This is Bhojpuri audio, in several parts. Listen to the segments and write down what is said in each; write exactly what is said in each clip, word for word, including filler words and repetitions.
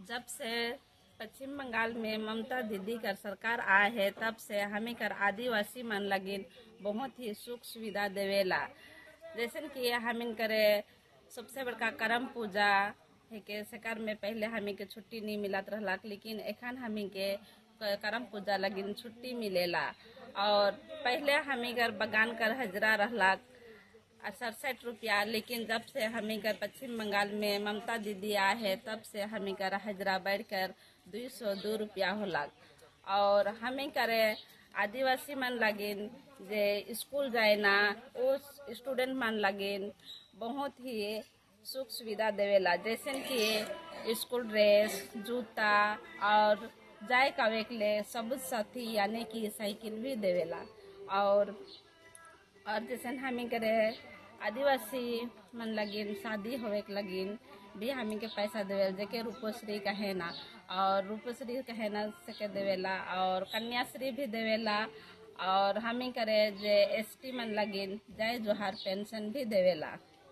जब से पश्चिम बंगाल में ममता दीदी कर सरकार आए है तब से हमें कर आदिवासी मन लगिन बहुत ही सुख सुविधा देवेला। जैसे कि हमें करे सबसे बड़का करम पूजा है के सरकार में पहले हमें के छुट्टी नहीं मिलत रहला, लेकिन एखन हमें के करम पूजा लगिन छुट्टी मिलेला। और पहले हमें कर बगान कर हजरा रहला सड़सठ रुपया, लेकिन जब से हमें कर पश्चिम बंगाल में ममता दीदी आए है तब से हमें कर हजरा बढ़कर दो सौ दो रुपया होला। और हमें करे आदिवासी मन लगिन जे स्कूल जाए ना उस स्टूडेंट मन लगिन बहुत ही सुख सुविधा देवेला। जैसे कि स्कूल ड्रेस, जूता और जाए का वेकले सबूत साथी यानी कि साइकिल भी देवेला। और और जैसे हमें करे आदिवासी मन लगिन शादी होवे के लगिन भी हमें के पैसा देवेला, जेके रूपश्री कहे ना, और रूपश्री कहे ना से के देवेला और कन्याश्री भी देवेला। और हमें करे जे एसटी मन लगिन जय जोहार पेंशन भी देवेला।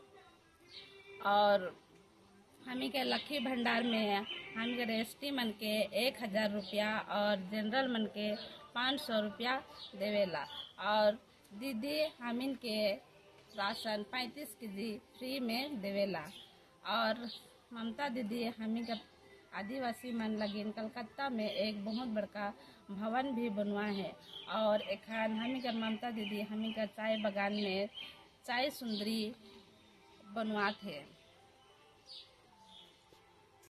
और हमें के लक्की भंडार में हमें करे एसटी मन के एक हजार रुपया और जनरल मन के पाँच सौ रुपया देवेला। और दीदी हमिन के राशन पैंतीस के जी फ्री में देवेला। और ममता दीदी हमी का आदिवासी मन लगिन कलकत्ता में एक बहुत बड़का भवन भी बनवा है। और एखान हमी का ममता दीदी हमी का चाय बागान में चाय सुंदरी बनवात है।